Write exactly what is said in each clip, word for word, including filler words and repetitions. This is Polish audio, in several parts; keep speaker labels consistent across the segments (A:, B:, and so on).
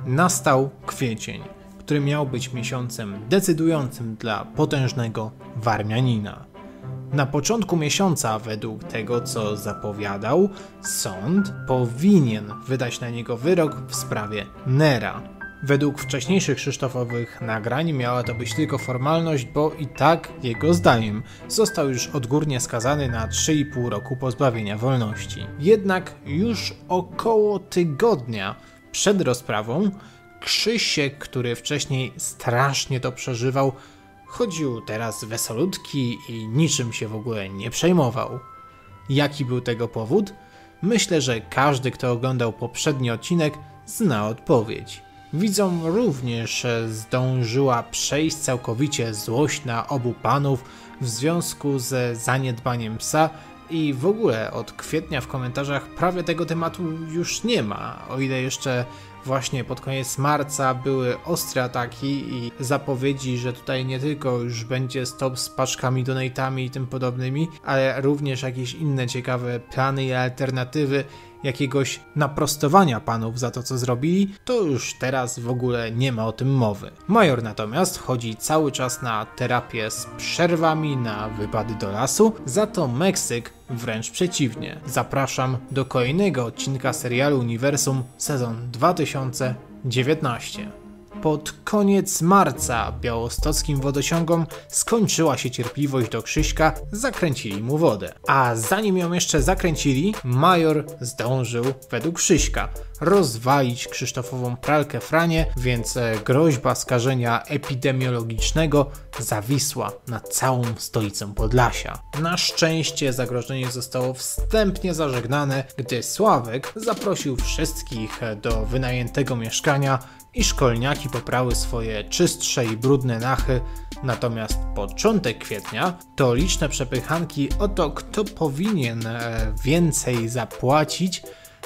A: nastał kwiecień, który miał być miesiącem decydującym dla potężnego Warmianina. Na początku miesiąca, według tego co zapowiadał, sąd powinien wydać na niego wyrok w sprawie Nera. Według wcześniejszych Krzysztofowych nagrań miała to być tylko formalność, bo i tak, jego zdaniem, został już odgórnie skazany na trzy i pół roku pozbawienia wolności. Jednak już około tygodnia przed rozprawą Krzysiek, który wcześniej strasznie to przeżywał, chodził teraz wesolutki i niczym się w ogóle nie przejmował. Jaki był tego powód? Myślę, że każdy, kto oglądał poprzedni odcinek, zna odpowiedź. Widzom również zdążyła przejść całkowicie złość na obu panów w związku ze zaniedbaniem psa i w ogóle od kwietnia w komentarzach prawie tego tematu już nie ma, o ile jeszcze właśnie pod koniec marca były ostre ataki i zapowiedzi, że tutaj nie tylko już będzie stop z paczkami, donatami i tym podobnymi, ale również jakieś inne ciekawe plany i alternatywy jakiegoś naprostowania panów za to, co zrobili, to już teraz w ogóle nie ma o tym mowy. Major natomiast chodzi cały czas na terapię z przerwami, na wypady do lasu, za to Meksyk wręcz przeciwnie. Zapraszam do kolejnego odcinka serialu Uniwersum sezon dwa tysiące dziewiętnasty. Pod koniec marca białostockim wodociągom skończyła się cierpliwość do Krzyśka, zakręcili mu wodę. A zanim ją jeszcze zakręcili, major zdążył, według Krzyśka, rozwalić Krzysztofową pralkę Franie, więc groźba skażenia epidemiologicznego zawisła nad całą stolicą Podlasia. Na szczęście zagrożenie zostało wstępnie zażegnane, gdy Sławek zaprosił wszystkich do wynajętego mieszkania i szkolniaki poprały swoje czystsze i brudne nachy, natomiast początek kwietnia to liczne przepychanki o to, kto powinien więcej zapłacić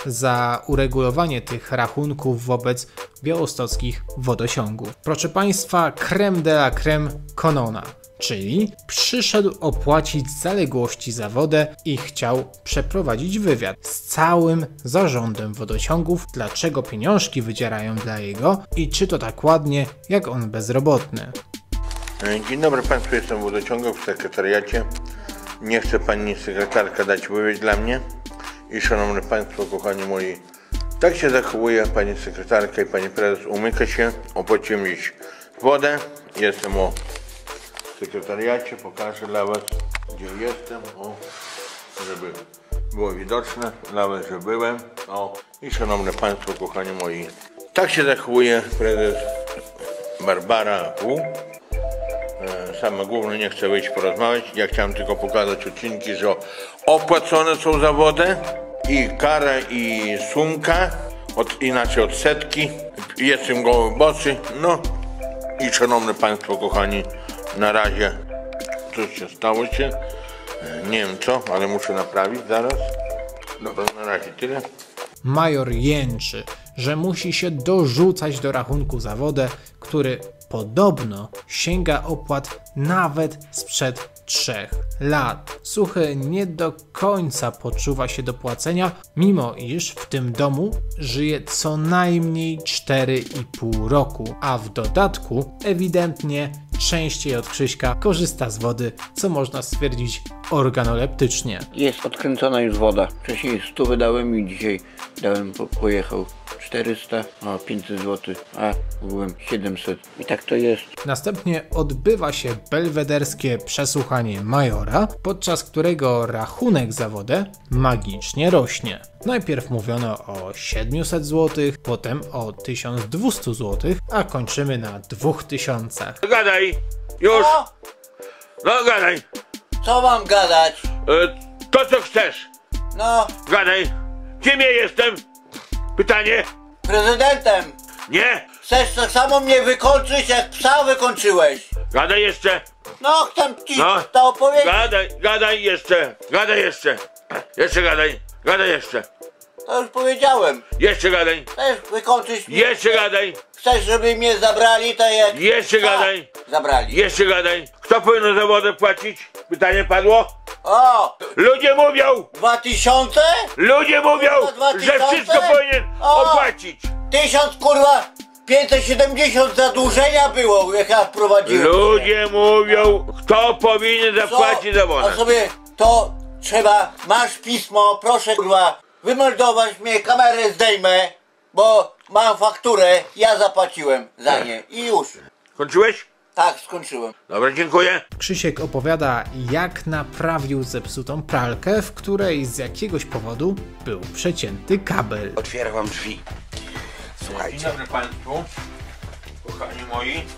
A: za uregulowanie tych rachunków wobec białostockich wodociągów. Proszę Państwa, creme de la creme Konona, czyli przyszedł opłacić zaległości za wodę i chciał przeprowadzić wywiad z całym zarządem wodociągów, dlaczego pieniążki wydzierają dla jego i czy to tak ładnie jak on bezrobotny.
B: Dzień dobry Państwu, jestem w wodociągu w sekretariacie. Nie chce Pani sekretarka dać wywiad dla mnie. I szanowni Państwo, kochani moi, tak się zachowuje Pani sekretarka i Pani prezes, umyka się, opłaciłem dziś wodę, jestem o sekretariacie, pokażę dla Was, gdzie jestem, o, żeby było widoczne dla Was, że byłem, o, i szanowni Państwo, kochani moi, tak się zachowuje prezes Barbara W. Sama głównie nie chcę wyjść porozmawiać, ja chciałem tylko pokazać odcinki, że opłacone są za wodę i kara i sumka, od, inaczej odsetki, jestem goły bosy, no i szanowni Państwo kochani, na razie coś się stało się, nie wiem co, ale muszę naprawić zaraz, dobra, na razie tyle.
A: Major jęczy, że musi się dorzucać do rachunku za wodę, który podobno sięga opłat nawet sprzed trzech lat. Suchy nie do końca poczuwa się do płacenia, mimo iż w tym domu żyje co najmniej cztery i pół roku, a w dodatku ewidentnie częściej od Krzyśka korzysta z wody, co można stwierdzić organoleptycznie.
C: Jest odkręcona już woda. Wcześniej sto wydałem i dzisiaj dałem, po, pojechał czterysta, a pięćset złotych, a byłem siedemset. I tak to jest.
A: Następnie odbywa się belwederskie przesłuchanie majora, podczas którego rachunek za wodę magicznie rośnie. Najpierw mówiono o siedmiuset złotych, potem o tysiąc dwieście złotych, a kończymy na dwóch tysiącach.
B: Gadaj! Już!
C: No,
B: No gadaj!
C: co mam gadać?
B: E, to co chcesz!
C: No,
B: Gadaj! Kim ja jestem? Pytanie?
C: prezydentem.
B: Nie!
C: Chcesz tak samo mnie wykończyć, jak psa wykończyłeś.
B: Gadaj jeszcze!
C: No, chcę ci
B: No.
C: to opowiedzieć.
B: Gadaj, gadaj jeszcze! Gadaj jeszcze! Jeszcze gadaj! Gadaj jeszcze!
C: To już powiedziałem.
B: Jeszcze gadaj!
C: Chcesz wykończyć mnie?
B: Jeszcze gadaj!
C: Chcesz, żeby mnie zabrali, to jak
B: Jeszcze
C: psa
B: gadaj!
C: zabrali.
B: Jeszcze gadaj! Kto powinien za wodę płacić? Pytanie padło?
C: O!
B: Ludzie mówią!
C: Dwa tysiące?
B: Ludzie mówią,
C: To dwa
B: że
C: tysiące?
B: wszystko powinien
C: O!
B: opłacić!
C: Tysiąc, kurwa! pięćset siedemdziesiąt zadłużenia było, jak ja wprowadziłem.
B: Ludzie mówią, kto powinien zapłacić za
C: A
B: abonament.
C: sobie to trzeba, masz pismo, proszę kurwa, wymeldować mnie, kamerę zdejmę, bo mam fakturę, ja zapłaciłem za nie i już.
B: Kończyłeś?
C: Tak, skończyłem.
B: Dobra, dziękuję.
A: Krzysiek opowiada, jak naprawił zepsutą pralkę, w której z jakiegoś powodu był przecięty kabel.
D: Otwieram wam drzwi. Słuchajcie.
B: Dzień dobry Państwu, kochani moi. Eee,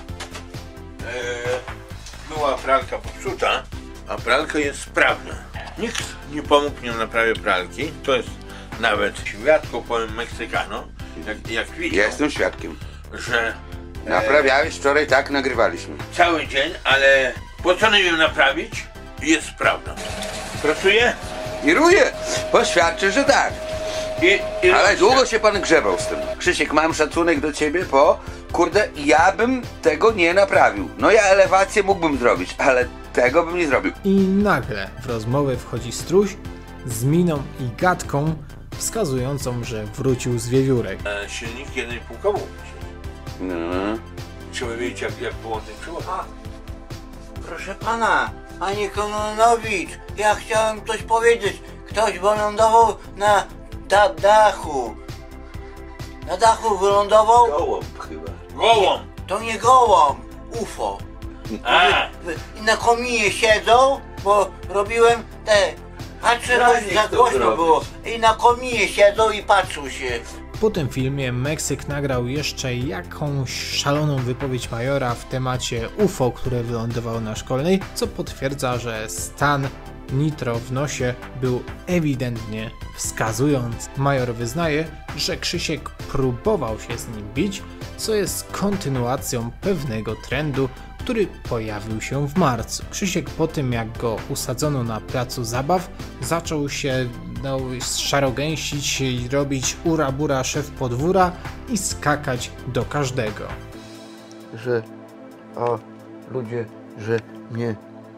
B: była pralka popsuta, a pralka jest sprawna. Nikt nie pomógł mi w naprawie pralki. To jest nawet świadko, powiem Meksykano, jak, jak widział,
D: Ja jestem świadkiem.
B: że
D: Naprawiałeś wczoraj, tak nagrywaliśmy.
B: cały dzień, ale postanowiłem ją naprawić i jest sprawna. Pracuje
D: I ruję. Poświadczę, że tak.
B: i, i
D: Ale
B: rośnie.
D: długo się pan grzebał z tym. Krzysiek, mam szacunek do ciebie, bo kurde, ja bym tego nie naprawił. No ja elewację mógłbym zrobić, ale tego bym nie zrobił.
A: I nagle w rozmowę wchodzi Struś z miną i gadką wskazującą, że wrócił z wiewiórek.
B: E, silnik jeden i pół kołów.
D: No.
B: Trzeba wiedzieć jak, jak połączyć przewód.
C: Proszę pana, panie Kononowicz, ja chciałem coś powiedzieć. Ktoś wylądował na da dachu. Na dachu wylądował?
D: Gołąb chyba.
B: Gołąb!
C: To nie gołąb, U F O.
B: A,
C: I na kominie siedzą, bo robiłem te... Patrzę,
D: Strażnik
C: za
D: to
C: głośno
D: zrobił.
C: było. I na kominie siedzą i patrzą się.
A: Po tym filmie Meksyk nagrał jeszcze jakąś szaloną wypowiedź majora w temacie U F O, które wylądowało na Szkolnej, co potwierdza, że stan nitro w nosie był ewidentnie wskazujący. Major wyznaje, że Krzysiek próbował się z nim bić, co jest kontynuacją pewnego trendu, który pojawił się w marcu. Krzysiek po tym, jak go usadzono na placu zabaw, zaczął się no, szarogęsić i robić ura bura szef podwóra i skakać do każdego.
C: Że, a ludzie, że mnie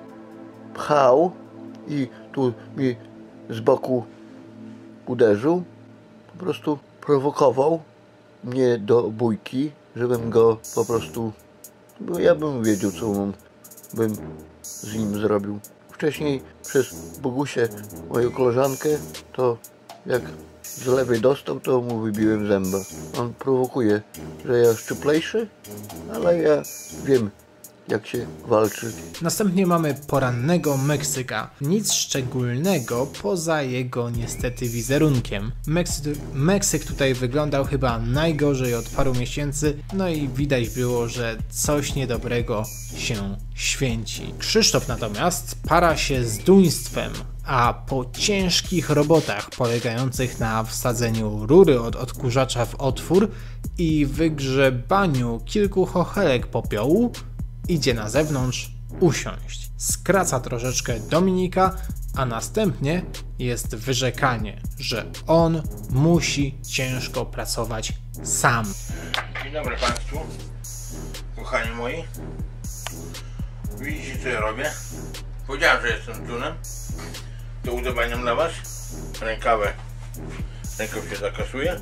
C: pchał i tu mi z boku uderzył, po prostu prowokował mnie do bójki, żebym go po prostu, bo ja bym wiedział, co mam, bym z nim zrobił. Wcześniej przez Bogusię, moją koleżankę, to jak z lewej dostał, to mu wybiłem zęba. On prowokuje, że ja szczuplejszy, ale ja wiem, jak się walczy.
A: Następnie mamy porannego Meksyka. Nic szczególnego poza jego niestety wizerunkiem. Meksyk, Meksyk tutaj wyglądał chyba najgorzej od paru miesięcy, no i widać było, że coś niedobrego się święci. Krzysztof natomiast para się z duństwem, a po ciężkich robotach polegających na wsadzeniu rury od odkurzacza w otwór i wygrzebaniu kilku chochelek popiołu, idzie na zewnątrz usiąść. Skraca troszeczkę Dominika, a następnie jest wyrzekanie, że on musi ciężko pracować sam.
B: dzień dobry Państwu, kochani moi. Widzicie co ja robię? Powiedziałem, że jestem tunem. To udobaniam dla Was. Rękawę. Rękaw się zakasuje.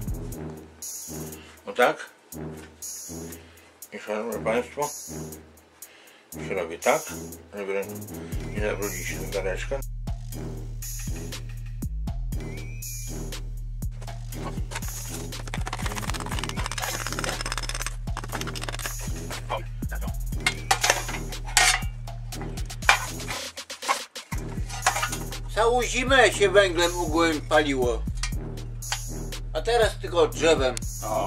B: O tak. I szanowni Państwo, się robi tak, żeby nie zabrudzić się gareczka.
C: Całą zimę się węglem ugłem paliło. A teraz tylko drzewem.
B: O.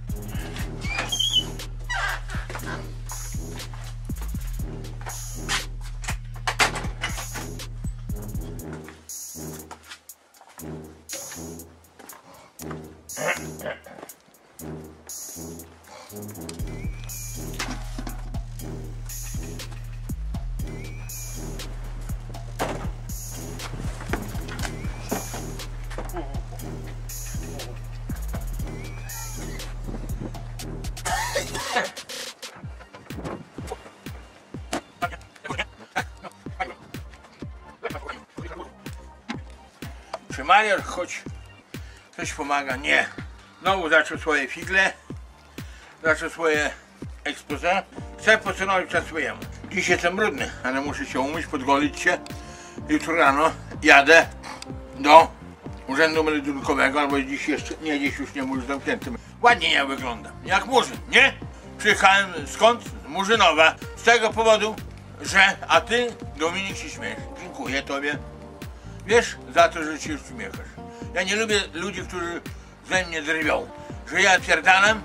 B: Czy major choć ktoś pomaga? Nie. Znowu zaczął swoje figle. zacznę swoje expose. Chcę posunąć czas swojemu. Dziś jestem brudny, ale muszę się umyć, podgolić się. Jutro rano jadę do urzędu meldunkowego, albo dziś jeszcze, nie, dziś już nie, już zamknięty. Ładnie ja wyglądam, jak murzyn, nie? Przyjechałem skąd? Z Murzynowa. Z tego powodu, że, a ty, Dominik, się śmiejesz. Dziękuję tobie. Wiesz, za to, że się uśmiechasz. Ja nie lubię ludzi, którzy ze mnie drwią. Że ja pierdalam,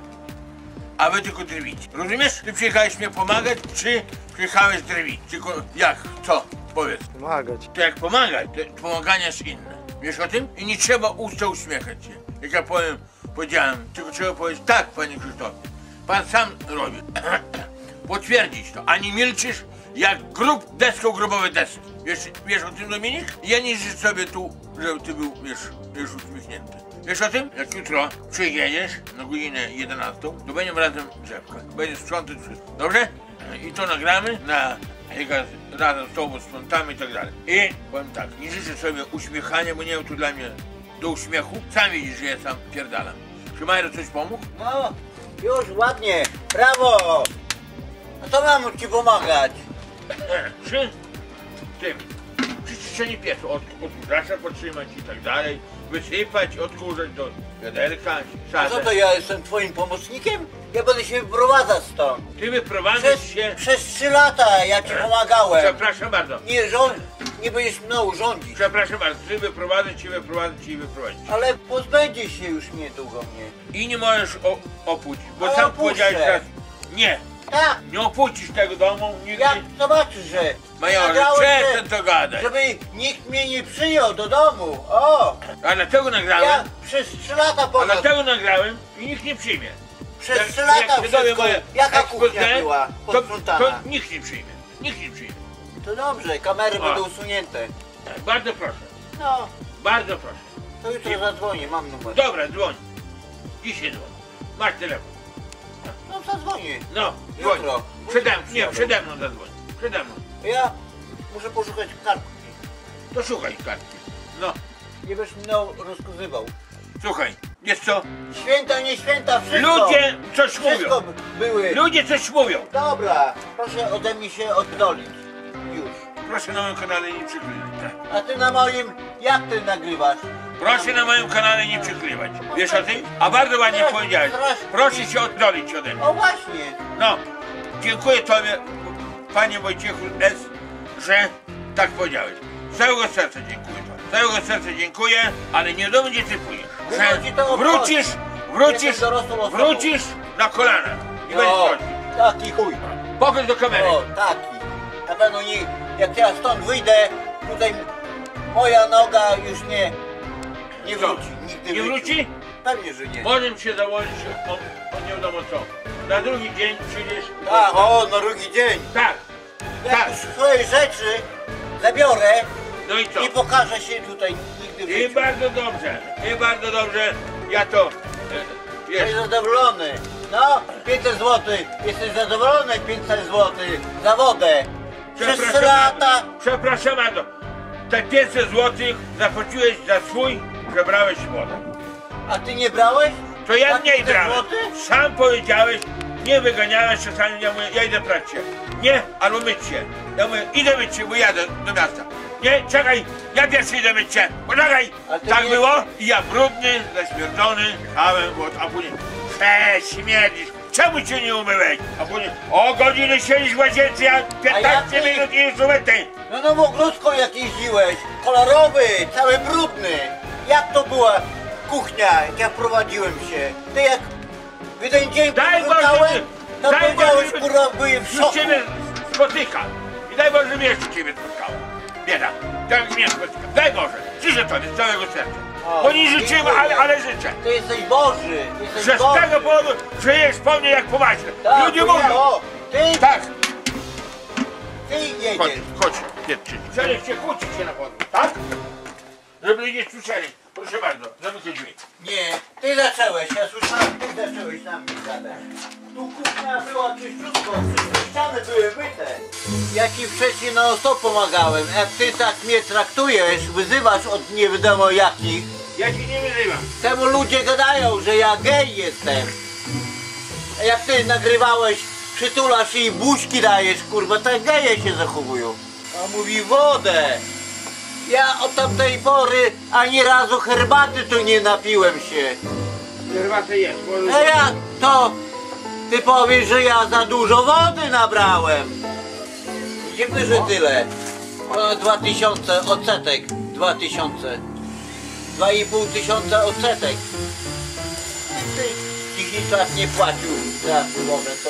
B: a wy tylko drwicie. Rozumiesz? Ty przyjechałeś mnie pomagać, czy przyjechałeś drwić? Tylko jak? Co? Powiedz.
C: Pomagać.
B: To jak pomagać, to pomaganie jest inne. Wiesz o tym? I nie trzeba usta uśmiechać się. Jak ja powiem, powiedziałem, tylko trzeba powiedzieć tak, panie Krzysztofie. Pan sam robi. Potwierdzić to, a nie milczysz jak grób deską grobowe deski. Wiesz, wiesz o tym, Dominik? Ja nie życzę sobie tu, żeby ty był, wiesz, wiesz, uśmiechnięty. Wiesz o tym? Jak jutro przyjedziesz na godzinę jedenastą, to będziemy razem drzewka. Będziesz sprzątać wszystko. Dobrze? I to nagramy na razem z tobą sprzątamy i tak dalej. I powiem tak, nie życzę sobie uśmiechania, bo nie wiem, tu dla mnie do uśmiechu. Sam widzisz, że ja sam pierdalam. Czy Majro coś pomógł?
E: No, już ładnie, brawo! No to mam ci pomagać.
B: Przy tym przyczyszczeniu piecu, od, odkurzacza podtrzymać i tak dalej, wysypać, odkurzać do wiaderka,
E: A
B: sadzę.
E: co to ja jestem twoim pomocnikiem? Ja będę się wyprowadzać stąd.
B: Ty wyprowadzasz
E: Przez,
B: się...
E: przez trzy lata ja ci pomagałem.
B: Przepraszam bardzo.
E: Nie rząd, nie będziesz mną rządzić.
B: Przepraszam bardzo, ty wyprowadzać cię, wyprowadzać cię i wyprowadzić.
E: Ale pozbędziesz się już niedługo mnie.
B: I nie możesz o, opuścić, bo
E: Ale
B: sam
E: opuszczę.
B: powiedziałeś teraz... Nie,
E: Tak,
B: nie opuścisz tego domu nigdy.
E: jak zobaczysz, że
B: Majorze,
E: nagrałem,
B: przestań to gadać.
E: żeby nikt mnie nie przyjął do domu. O,
B: A dlatego nagrałem,
E: ja przez trzy lata
B: a
E: ponad,
B: dlatego nagrałem i nikt nie przyjmie.
E: przez
B: Jak-
E: trzy
B: jak
E: lata
B: się dowie
E: wszystko,
B: moje
E: jaka
B: expose,
E: kuchnia była
B: to,
E: posprzątana.
B: to nikt nie przyjmie. Nikt nie przyjmie.
E: To dobrze, kamery
B: O.
E: będą usunięte.
B: Tak, bardzo proszę,
E: No,
B: bardzo proszę.
E: to jutro zadzwonię, mam numer.
B: Dobra, dzwoń. Dzisiaj dzwoń. Masz telefon.
E: No zadzwonię.
B: No, dzwoń.
E: Jutro.
B: Przede mną, nie,
E: Przyjadą.
B: przede mną zadzwoń. Przede mną.
E: Ja muszę poszukać kartki.
B: To szukaj kartki. No,
E: Nie będziesz mną rozkazywał.
B: słuchaj, jest co?
E: Święta, nie święta, wszystko.
B: Ludzie coś
E: Wszystko
B: mówią.
E: były.
B: Ludzie coś mówią.
E: Dobra, proszę ode mnie się oddolić. Już.
B: Proszę na moim kanale nie przykrywać.
E: A ty na moim, jak ty nagrywasz?
B: Proszę na moim kanale nie przykrywać. Wiesz o tym? A bardzo ładnie
E: Teraz-
B: powiedziałeś.
E: teraz-
B: Proszę się oddolić ode mnie.
E: O właśnie.
B: No, dziękuję tobie, panie Wojciechu S., że tak powiedziałeś. Z całego serca dziękuję tobie. Z całego serca dziękuję, ale nie do mnie ty pójdziesz.
E: Wychodzi to
B: Że
E: obchodzi.
B: wrócisz, wrócisz,
E: Jestem dorosłą osobą.
B: wrócisz na kolanach. I będziesz
E: No,
B: chodzić.
E: taki chuj.
B: Pokaż do kamery.
E: O, taki. Na pewno nie, jak ja stąd wyjdę, tutaj moja noga już nie, nie
B: Co?
E: wróci. Nigdy
B: Nie
E: w życiu.
B: wróci?
E: Pewnie, że nie.
B: Możemy się założyć o, o nie wiadomo co. Na drugi dzień przyjdziesz.
E: Tak, o, na drugi dzień.
B: Tak,
E: Jak
B: tak.
E: już swoje rzeczy zabiorę,
B: No i co?
E: nie pokażę się tutaj nigdy w
B: I
E: życiu.
B: bardzo dobrze, i bardzo dobrze. Ja to, e, wiesz,
E: Jesteś zadowolony. No, pięćset złotych. Jesteś zadowolony, pięćset złotych za wodę. Przez trzy lata.
B: Przepraszam bardzo. Te pięćset złotych zapłaciłeś za swój, że brałeś wodę.
E: A ty nie brałeś?
B: To ja
E: Za
B: mniej
E: pięćset
B: brałem.
E: złotych?
B: Sam powiedziałeś, nie wyganiałeś czasami, ja mówię, ja idę prać się. Nie, albo myć się. Ja mówię, idę myć się, bo jadę do miasta. Nie, czekaj, ja pierwszy idę myć się, poczekaj.
E: A ty
B: Tak
E: nie-
B: było i ja brudny, zaśmierdzony, jechałem, bo- a później, prześmierdzisz, czemu cię nie umyłeś? A później, o godziny siedzisz w łazience, ja piętnaście
E: ty-
B: minut i już umyty.
E: No no w ogródku jak jeździłeś. Kolorowy, cały brudny. Jak to była kuchnia, jak ja prowadziłem się? Ty jak w jeden dzień
B: Daj Boże,
E: wrzucałem, to
B: daj
E: powiedziałeś,
B: Boże,
E: kurwa, byłem w
B: już
E: szoku.
B: ciebie spotykam. I daj Boże, że jeszcze ciebie spotkałem. Bieda, tak jak mnie spotykam. Daj Boże, życzę tobie z całego serca.
E: O,
B: Bo nie życzymy,
E: dziękuję.
B: ale, ale życzę.
E: Ty jesteś Boży, jesteś
B: Że z
E: Boży.
B: tego powodu żyjesz po mnie jak po maśle.
E: Tak,
B: Ludzie
E: to ja,
B: mówią.
E: o, ty,
B: Tak,
E: ty
B: chodź,
E: jedziesz.
B: chodź, Pietrzyk. Chcieli się kłócić się na podwórzu, tak? Żeby ludzie słyszeli. Proszę bardzo, zamykaj drzwi.
E: Nie, ty zacząłeś, ja słyszałem, ty zacząłeś na mnie gadać. Tu kuchnia była czyściutko, wszystkie ściany były myte. Ja ci wcześniej na stop pomagałem, jak ty tak mnie traktujesz, wyzywasz od nie wiadomo jakich,
B: Ja ci nie wyzywam.
E: temu ludzie gadają, że ja gej jestem. A jak ty nagrywałeś, przytulasz i buźki dajesz, kurwa, tak geje się zachowują. A mówi wodę. Ja od tamtej pory ani razu herbaty tu nie napiłem się.
B: Herbatę jest,
E: A ja to... Ty powiesz, że ja za dużo wody nabrałem. Widzimy, że tyle. O, dwa tysiące odsetek. Dwa tysiące. Dwa i pół tysiąca odsetek. Ty dziesięć lat nie płacił za wodę, to...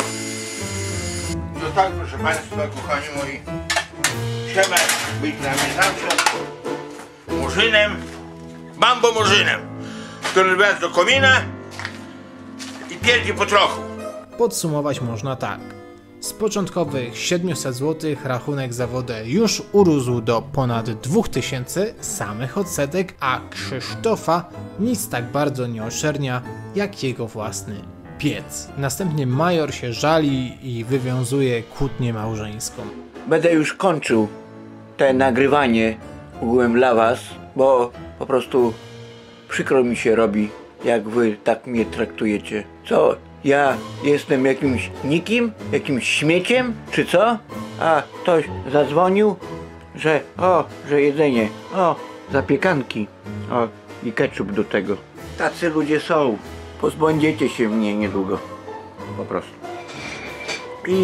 B: No tak, proszę Państwa, kochani moi, trzeba być dla mnie zawsze murzynem, bambomurzynem, który wlazł do komina i pierdzi po trochu.
A: Podsumować można tak. Z początkowych siedmiuset złotych rachunek za wodę już urósł do ponad dwóch tysięcy samych odsetek, a Krzysztofa nic tak bardzo nie oczernia jak jego własny piec. Następnie major się żali i wywiązuje kłótnię małżeńską.
E: Będę już kończył te nagrywanie ogółem dla was, bo po prostu przykro mi się robi, jak wy tak mnie traktujecie. Co? Ja jestem jakimś nikim? Jakimś śmieciem? Czy co? A ktoś zadzwonił, że o, że jedzenie, o, zapiekanki, o, i ketchup do tego. Tacy ludzie są. Pozbędziecie się mnie niedługo. Po prostu. I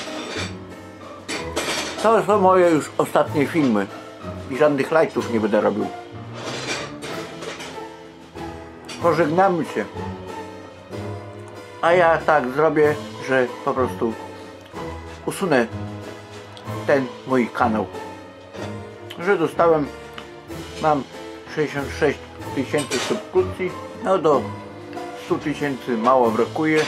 E: to są moje już ostatnie filmy. I żadnych lajtów nie będę robił. Pożegnamy się. A ja tak zrobię, że po prostu usunę ten mój kanał. Że dostałem, mam sześćdziesiąt sześć tysięcy subskrypcji, no do stu tysięcy mało brakuje.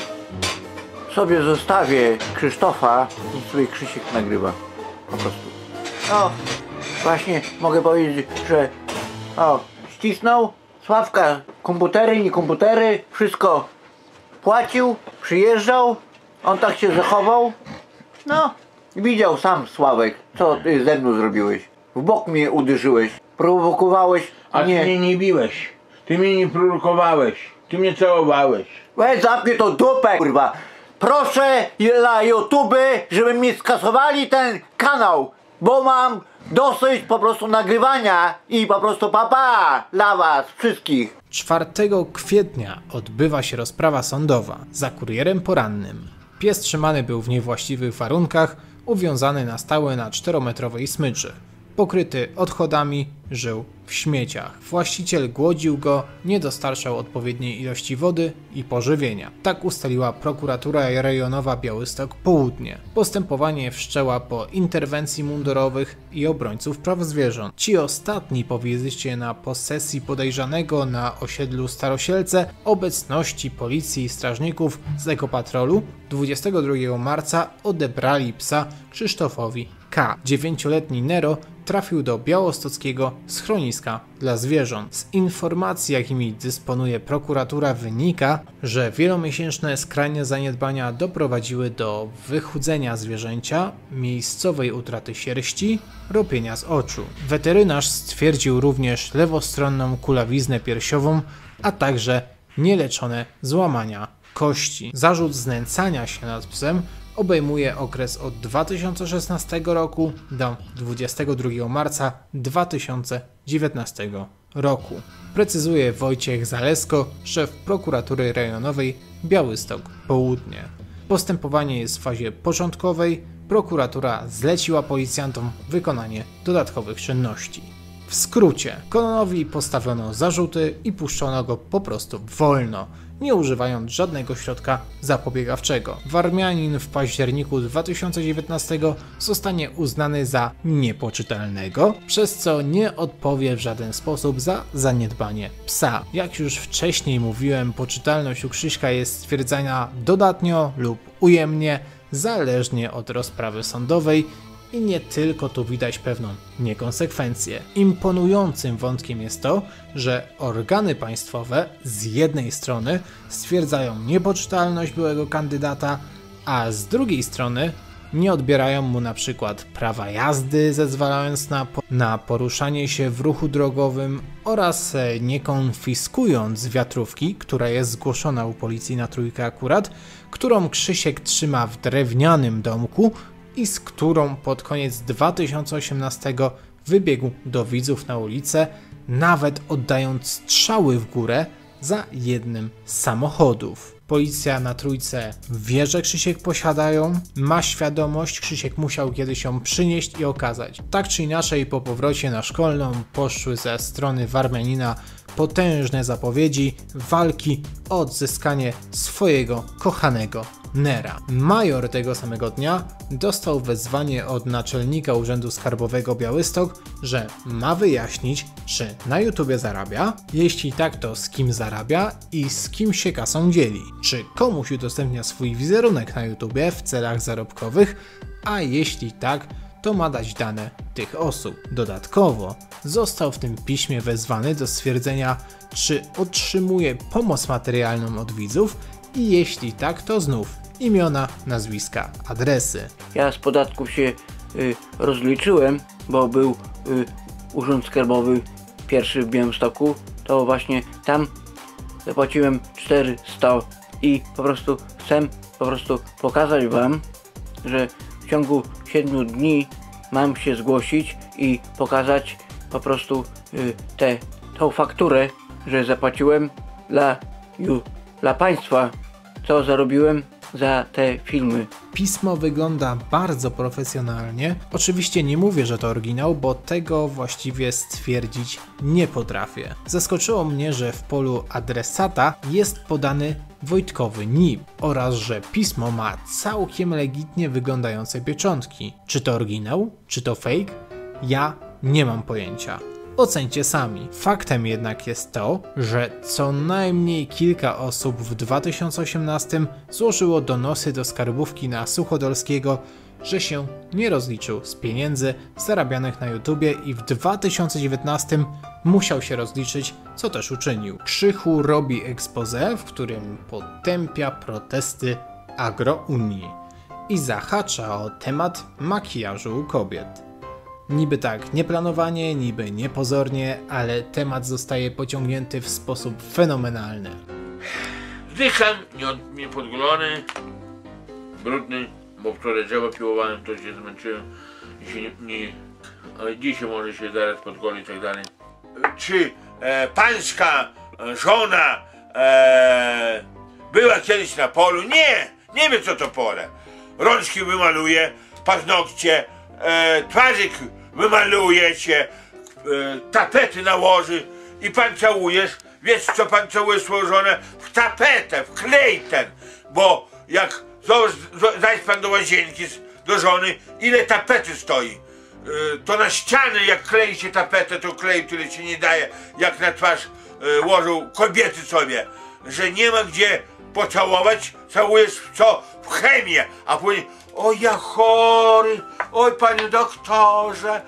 E: Sobie zostawię Krzysztofa i sobie Krzysiek nagrywa. Po prostu. No, właśnie mogę powiedzieć, że o, ścisnął Sławka, komputery, nie komputery, wszystko płacił, przyjeżdżał, on tak się zachował. No, widział sam Sławek, co ty ze mną zrobiłeś. W bok mnie uderzyłeś, prowokowałeś
B: A
E: mnie.
B: ty mnie nie biłeś, ty mnie nie prorokowałeś, ty mnie całowałeś.
E: Weź zapnij to dupę, kurwa. Proszę dla YouTube, żeby mi skasowali ten kanał, bo mam dosyć po prostu nagrywania i po prostu papa dla was wszystkich.
A: czwartego kwietnia odbywa się rozprawa sądowa za kurierem porannym. Pies trzymany był w niewłaściwych warunkach, uwiązany na stałe na czterometrowej smyczy. Pokryty odchodami, żył w śmieciach. Właściciel głodził go, nie dostarczał odpowiedniej ilości wody i pożywienia. Tak ustaliła prokuratura rejonowa Białystok Południe. Postępowanie wszczęła po interwencji mundurowych i obrońców praw zwierząt. Ci ostatni po wizycie na posesji podejrzanego na osiedlu Starosielce, obecności policji i strażników z ekopatrolu dwudziestego drugiego marca odebrali psa Krzysztofowi K. Dziewięcioletni Nero trafił do białostockiego schroniska dla zwierząt. Z informacji, jakimi dysponuje prokuratura, wynika, że wielomiesięczne skrajne zaniedbania doprowadziły do wychudzenia zwierzęcia, miejscowej utraty sierści, ropienia z oczu. Weterynarz stwierdził również lewostronną kulawiznę piersiową, a także nieleczone złamania kości. Zarzut znęcania się nad psem obejmuje okres od dwa tysiące szesnastego roku do dwudziestego drugiego marca dwa tysiące dziewiętnastego roku. Precyzuje Wojciech Zalesko, szef prokuratury rejonowej Białystok Południe. Postępowanie jest w fazie początkowej. Prokuratura zleciła policjantom wykonanie dodatkowych czynności. W skrócie, Kononowi postawiono zarzuty i puszczono go po prostu wolno, nie używając żadnego środka zapobiegawczego. Warmianin w październiku dwa tysiące dziewiętnastego zostanie uznany za niepoczytalnego, przez co nie odpowie w żaden sposób za zaniedbanie psa. Jak już wcześniej mówiłem, poczytalność u Krzyśka jest stwierdzana dodatnio lub ujemnie, zależnie od rozprawy sądowej. I nie tylko tu widać pewną niekonsekwencję. Imponującym wątkiem jest to, że organy państwowe z jednej strony stwierdzają niepoczytalność byłego kandydata, a z drugiej strony nie odbierają mu na przykład prawa jazdy, zezwalając na, po na poruszanie się w ruchu drogowym oraz nie konfiskując wiatrówki, która jest zgłoszona u policji na Trójkę akurat, którą Krzysiek trzyma w drewnianym domku i z którą pod koniec dwa tysiące osiemnastego wybiegł do widzów na ulicę, nawet oddając strzały w górę za jednym z samochodów. Policja na Trójce wie, że Krzysiek posiadają, ma świadomość, Krzysiek musiał kiedyś ją przynieść i okazać. Tak czy inaczej, po powrocie na Szkolną poszły ze strony Warmianina potężne zapowiedzi walki o odzyskanie swojego kochanego Nera. Major tego samego dnia dostał wezwanie od naczelnika Urzędu Skarbowego Białystok, że ma wyjaśnić, czy na YouTubie zarabia, jeśli tak, to z kim zarabia i z kim się kasą dzieli, czy komuś udostępnia swój wizerunek na YouTubie w celach zarobkowych, a jeśli tak, to ma dać dane tych osób. Dodatkowo został w tym piśmie wezwany do stwierdzenia, czy otrzymuje pomoc materialną od widzów i jeśli tak, to znów imiona, nazwiska, adresy.
C: Ja z podatków się y, rozliczyłem, bo był y, Urząd Skarbowy pierwszy w Białymstoku, to właśnie tam zapłaciłem czterysta i po prostu chcę po prostu pokazać wam, że w ciągu siedmiu dni mam się zgłosić i pokazać po prostu y, tę tą fakturę, że zapłaciłem dla, ju, dla państwa, co zarobiłem za te filmy.
A: Pismo wygląda bardzo profesjonalnie. Oczywiście nie mówię, że to oryginał, bo tego właściwie stwierdzić nie potrafię. Zaskoczyło mnie, że w polu adresata jest podany Wojtkowy N I P oraz że pismo ma całkiem legitnie wyglądające pieczątki. Czy to oryginał? Czy to fake? Ja nie mam pojęcia. Ocencie sami. Faktem jednak jest to, że co najmniej kilka osób w dwa tysiące osiemnastym złożyło donosy do skarbówki na Suchodolskiego, że się nie rozliczył z pieniędzy zarabianych na YouTubie i w dwa tysiące dziewiętnastym musiał się rozliczyć, co też uczynił. Krzychu robi expose, w którym potępia protesty Agrounii i zahacza o temat makijażu u kobiet. Niby tak nieplanowanie, niby niepozornie, ale temat zostaje pociągnięty w sposób fenomenalny.
B: Zdycham, nie, nie podgolony, brudny, bo wczoraj drzewo piłowałem, to się zmęczyłem i się nie, nie, ale dzisiaj może się zaraz podgoli i tak dalej. Czy e, pańska żona e, była kiedyś na polu? Nie, nie wiem co to pole. Rączki wymaluje, paznokcie, e, twarzyk wymaluje się, e, tapety nałoży i pan całujesz. Wiesz co pan całuje swoją żonę? W tapetę, w klej ten, bo jak zajdź pan do łazienki do żony, ile tapety stoi, to na ściany jak klei się tapetę, to klej, który się nie daje, jak na twarz łożą kobiety sobie, że nie ma gdzie pocałować, całujesz w co? W chemię, a później o ja chory, oj panie doktorze,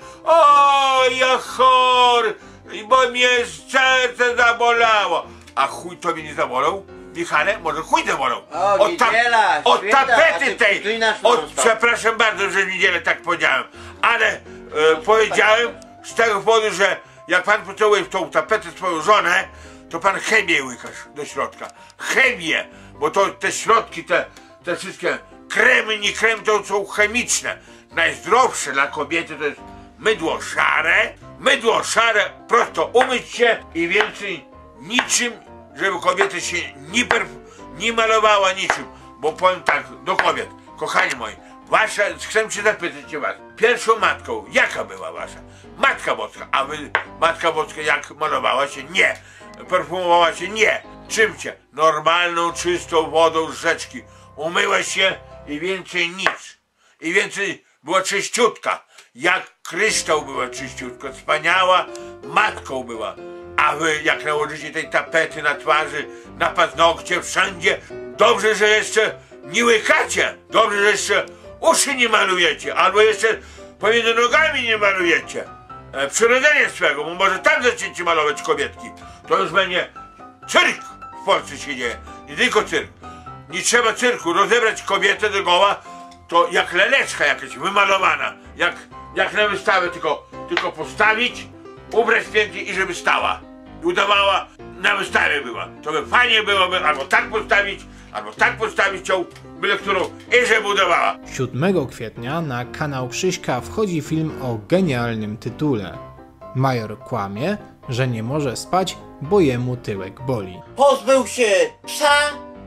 B: o ja chory, bo mnie serce zabolało, a chuj tobie nie zabolał? Michale, może chuj zabolał.
E: O,
B: od, ta
E: niedziela,
B: od
E: święta,
B: tapety tej, od, przepraszam bardzo, że w niedzielę tak powiedziałem, ale e, powiedziałem z tego powodu, że jak pan pocałuje w tą tapetę swoją żonę, to pan chemię łykasz do środka. Chemię, bo to te środki, te, te wszystkie kremy, nie kremy, to są chemiczne. Najzdrowsze dla kobiety to jest mydło szare, mydło szare, prosto umyć się i więcej niczym, żeby kobieta się nie, nie malowała niczym, bo powiem tak do kobiet, kochani moi, wasza, chcę się zapytać się was, pierwszą matką, jaka była wasza? Matka Boska, a wy, Matka Boska jak malowała się? Nie. Perfumowała się? Nie. Czym cię? Normalną, czystą wodą z rzeczki. Umyła się i więcej nic. I więcej była czyściutka. Jak kryształ była czyściutka. Wspaniała matką była. A wy jak nałożycie tej tapety na twarzy, na paznokcie, wszędzie, dobrze, że jeszcze nie łykacie. Dobrze, że jeszcze uszy nie malujecie. Albo jeszcze pomiędzy nogami nie malujecie. E, przyrodzenie swego, bo może tam zaczniecie malować kobietki. To już będzie cyrk w Polsce się dzieje. Nie tylko cyrk. Nie trzeba cyrku. Rozebrać kobietę do goła, to jak leleczka jakaś wymalowana, jak, jak na wystawę, tylko, tylko postawić, ubrać pięknie i żeby stała. I udawała, na wystawie była. To by fajnie byłoby albo tak postawić, albo tak postawić ją, byle którą, i żeby udawała.
A: siódmego kwietnia na kanał Krzyśka wchodzi film o genialnym tytule. Major kłamie, że nie może spać, bo jemu tyłek boli.
E: Pozbył się psa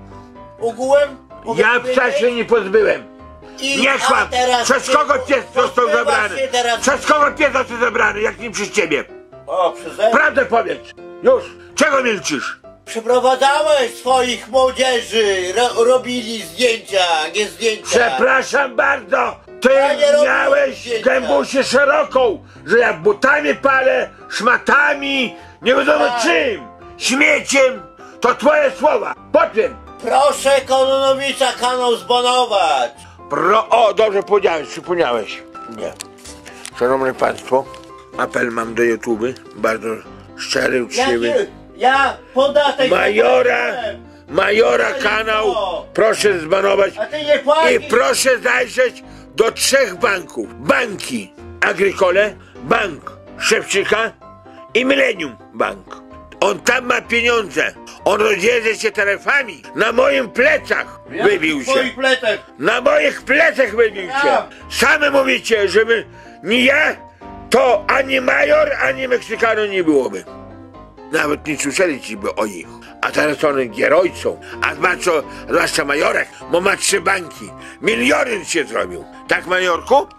E: ogółem.
B: Ja psa się nie pozbyłem.
E: I,
B: Nie
E: a
B: kłam!
E: teraz
B: Przez
E: się
B: kogo pies został
E: pozbywa
B: zabrany?
E: się teraz-
B: Przez kogo pies został zabrany, jak nie przez ciebie?
E: O, przeze...
B: Prawdę powiedz! Już! Czego milczysz?
E: Przyprowadzałeś swoich młodzieży, ro, robili zdjęcia, nie zdjęcia.
B: Przepraszam bardzo! Ty
E: Ja nie robię
B: miałeś
E: zdjęcia.
B: gębusię szeroką, że ja butami palę, szmatami, nie wiadomo
E: Tak.
B: czym, śmieciem. To twoje słowa. Potwierdź.
E: Proszę Kononowicza kanał zbanować.
B: Pro... O, dobrze powiedziałeś, przypomniałeś. Nie. Szanowni Państwo, apel mam do YouTube, bardzo szczery,
E: Ja,
B: uczciwy.
E: nie- ja podatek...
B: Majora,
E: zapłaciłem.
B: majora
E: Ale
B: kanał,
E: co?
B: proszę zbanować
E: A ty nie płacisz.
B: i proszę zajrzeć do trzech banków. Banki Agricole, Bank Szewczyka i Millennium Bank. On tam ma pieniądze. On rozjeżdża się taryfami. Na moim plecach wybił się.
E: Twoich plecach.
B: Na moich plecach wybił się.
E: Ja.
B: Same mówicie, żeby nie ja, to ani major, ani Meksykano nie byłoby. Nawet nie słyszeli ci by o nich. A teraz on gierojcą, a ma co, zwłaszcza majorek, bo ma trzy banki. Milioner się zrobił. Tak, majorku?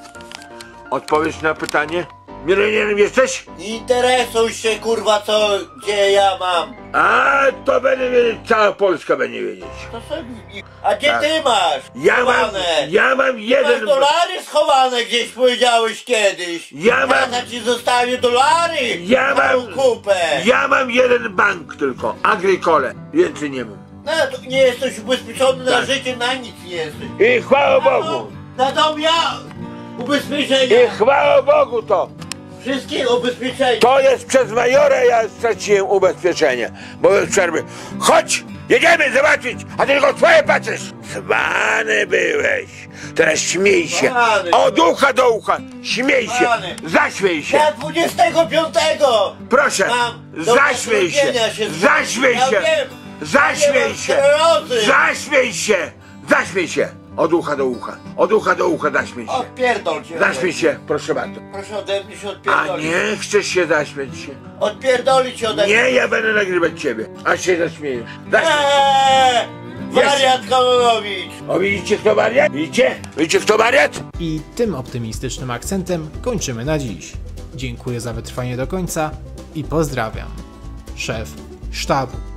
B: Odpowiedź na pytanie? Milionerem jesteś?
E: Nie interesuj się kurwa co, gdzie ja mam.
B: A to będzie wiedzieć, cała Polska będzie wiedzieć.
E: To sobie... A gdzie
B: Tak.
E: ty masz?
B: Ja mam,
E: Schowane?
B: ja mam
E: Masz
B: jeden...
E: dolary schowane gdzieś powiedziałeś kiedyś.
B: Ja mam-
E: Tata ci zostawił dolary.
B: Ja
E: Całą
B: mam,
E: kupę.
B: ja mam jeden bank tylko, Agricole, więcej nie mam.
E: No to nie jesteś ubezpieczony na
B: Tak.
E: życie, na nic nie jesteś.
B: I chwała
E: Na
B: Bogu,
E: dom, na dom ja ubezpieczenia.
B: i chwała Bogu to.
E: Wszystkie ubezpieczenia.
B: To jest przez majora, ja straciłem ubezpieczenie. Bo bez przerwy, chodź, jedziemy zobaczyć, a ty tylko twoje patrzysz. Zwany byłeś, teraz śmiej się,
E: Zwany.
B: od ucha do ucha, śmiej się,
E: Zwany.
B: zaśmiej się.
E: Ja dwudziestego piątego
B: Proszę,
E: mam do
B: zaśmiej się,
E: zatrudnienia się
B: zaśmiej
E: ja
B: się,
E: wiem,
B: zaśmiej
E: ja mam
B: się,
E: sklerozy.
B: zaśmiej się, zaśmiej się. Od ucha do ucha, od ucha do ucha zaśmiej się.
E: Odpierdol cię.
B: Zaśmiej się, proszę bardzo.
E: Proszę ode mnie się
B: A
E: odpierdolić.
B: nie chcesz się zaśmieć się?
E: Odpierdolić się ode mnie.
B: Nie, ja będę nagrywać ciebie, aż się zaśmiejesz. Zaśmiej.
E: Eee, wariat Kononowicz.
B: O, widzicie kto wariat? Widzicie? Widzicie kto wariat?
A: I tym optymistycznym akcentem kończymy na dziś. Dziękuję za wytrwanie do końca i pozdrawiam. Szef sztabu.